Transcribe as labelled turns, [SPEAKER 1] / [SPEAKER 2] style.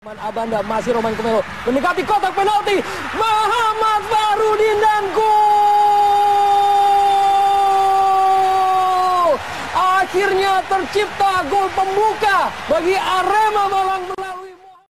[SPEAKER 1] Abanda masih Roman Kumelo mendekati kotak penalti. Muhammad Farudin dan gol! Akhirnya tercipta gol pembuka bagi Arema Malang melalui